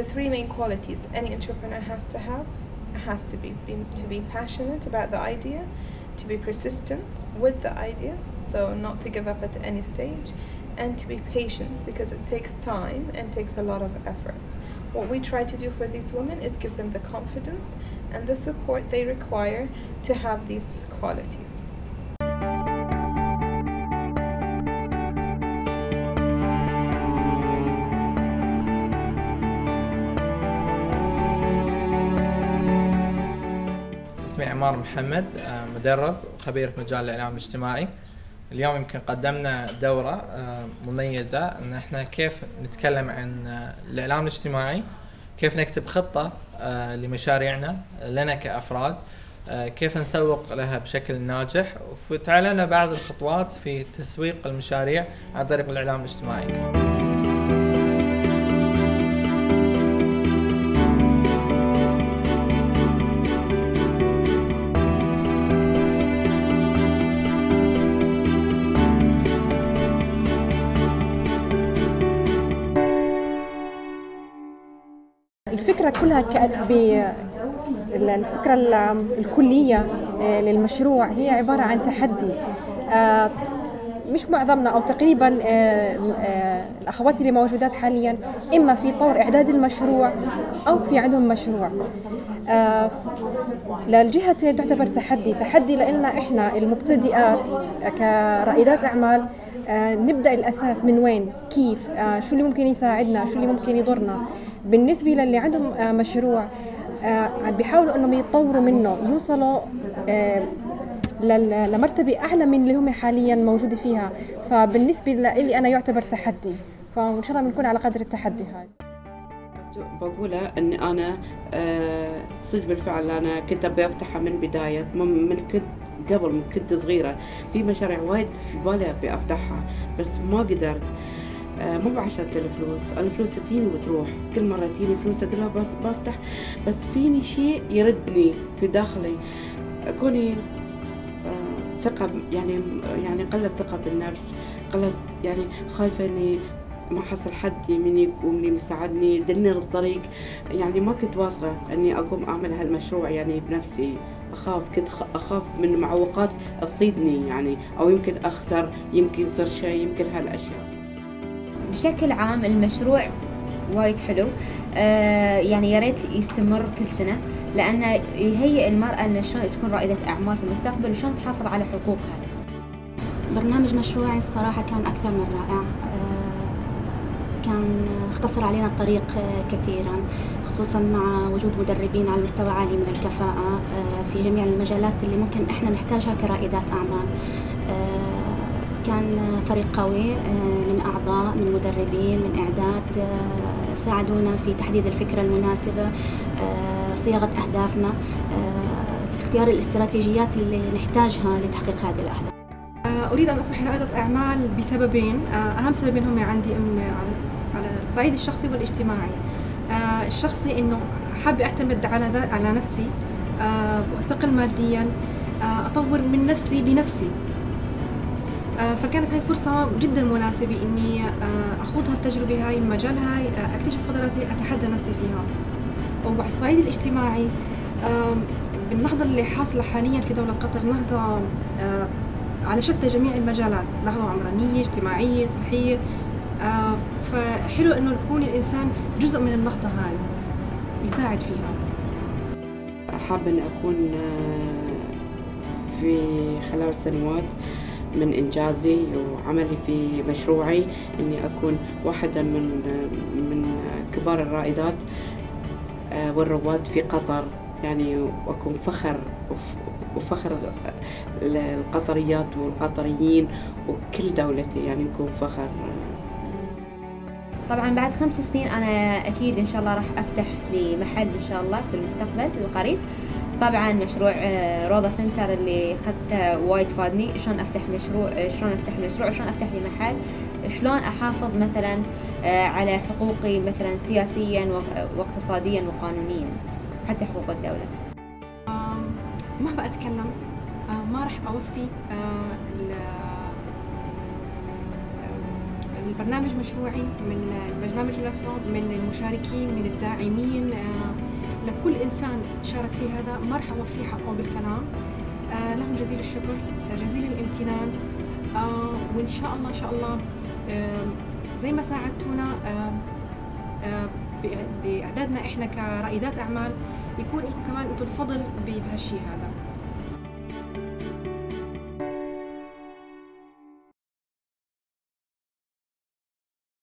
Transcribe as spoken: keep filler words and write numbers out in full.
three main qualities any entrepreneur has to have. It has to be, be to be passionate about the idea, to be persistent with the idea, so not to give up at any stage, and to be patient because it takes time and takes a lot of efforts. What we try to do for these women is give them the confidence and the support they require to have these qualities. اسمي عمار محمد، مدرب وخبير في مجال الإعلام الاجتماعي. اليوم يمكن قدمنا دورة مميزة ان احنا كيف نتكلم عن الإعلام الاجتماعي، كيف نكتب خطة لمشاريعنا لنا كأفراد، كيف نسوق لها بشكل ناجح، وتعلمنا بعض الخطوات في تسويق المشاريع عن طريق الإعلام الاجتماعي. الفكرة كلها الفكرة الكلية للمشروع هي عبارة عن تحدي. مش معظمنا أو تقريبا الأخوات اللي موجودات حاليا إما في طور إعداد المشروع أو في عندهم مشروع. للجهتين تعتبر تحدي تحدي لأننا إحنا المبتدئات كرائدات أعمال نبدأ الأساس من وين، كيف، شو اللي ممكن يساعدنا، شو اللي ممكن يضرنا. بالنسبة للي عندهم مشروع بيحاولوا انهم يتطوروا منه، يوصلوا لمرتبة اعلى من اللي هم حاليا موجودة فيها. فبالنسبة لي انا يعتبر تحدي، فان شاء الله بنكون على قدر التحدي هاي. بقوله اني انا صدق بالفعل انا كنت ابي افتحها من بداية، من كنت قبل من كنت صغيرة في مشاريع وايد في بالي ابي افتحها بس ما قدرت. مو عشان الفلوس، الفلوس تجيني وتروح، كل مرة تجيني فلوس أقول لها بس بفتح، بس فيني شيء يردني في داخلي، كوني ثقة يعني يعني قلت ثقة بالنفس، قلت يعني خايفة إني ما حصل حد يميني يقومني مساعدني يدلني للطريق، يعني ما كنت واثقة إني أقوم أعمل هالمشروع يعني بنفسي، أخاف كنت أخاف من معوقات تصيدني يعني، أو يمكن أخسر، يمكن يصير شيء، يمكن هالأشياء. بشكل عام المشروع وايد حلو، آه يعني يا ريت يستمر كل سنة، لأنه يهيئ المرأة أن شلون تكون رائدة أعمال في المستقبل وشلون تحافظ على حقوقها. برنامج مشروعي الصراحة كان أكثر من رائع، آه كان اختصر علينا الطريق آه كثيرا، خصوصا مع وجود مدربين على مستوى عالي من الكفاءة آه في جميع المجالات اللي ممكن احنا نحتاجها كرائدات أعمال. آه كان فريق قوي من أعضاء، من مدربين، من إعداد، ساعدونا في تحديد الفكرة المناسبة، صياغة أهدافنا، اختيار الاستراتيجيات اللي نحتاجها لتحقيق هذه الأهداف. أريد أن أصبح رائدة أعمال بسببين، أهم سببين هم عندي على الصعيد الشخصي والاجتماعي. الشخصي إنه حابة أعتمد على على نفسي وأستقل ماديا، أطور من نفسي بنفسي، فكانت هاي فرصة جدا مناسبة إني أخوض هالتجربة هاي المجال هاي، أكتشف قدراتي، أتحدى نفسي فيها. وعلى الصعيد الاجتماعي بالنهضة اللي حاصلة حاليا في دولة قطر، نهضة على شتى جميع المجالات، نهضة عمرانية، اجتماعية، صحية، فحلو إنه يكون الإنسان جزء من النهضة هاي يساعد فيها. حابة إني أكون في خلال سنوات من إنجازي وعملي في مشروعي إني أكون واحدة من من كبار الرائدات والرواد في قطر، يعني وأكون فخر وفخر للقطريات والقطريين وكل دولتي، يعني نكون فخر. طبعا بعد خمس سنين أنا أكيد إن شاء الله راح أفتح لي محل إن شاء الله في المستقبل القريب. طبعا مشروع روضة سنتر اللي أخذته وايد فادني، شلون أفتح مشروع، شلون أفتح مشروع، شلون أفتح لي محل، شلون أحافظ مثلا على حقوقي مثلا سياسيا واقتصاديا وقانونيا، حتى حقوق الدولة. ما بأتكلم، ما راح أوفي البرنامج مشروعي، من البرنامج نفسه، من المشاركين، من الداعمين، لكل إنسان شارك في هذا ما راح أوفيه حقه بالكلام. لهم جزيل الشكر، جزيل الامتنان، وإن شاء الله إن شاء الله زي ما ساعدتونا بإعدادنا إحنا كرائدات أعمال، يكون لكم كمان أنتم الفضل بهالشيء هذا.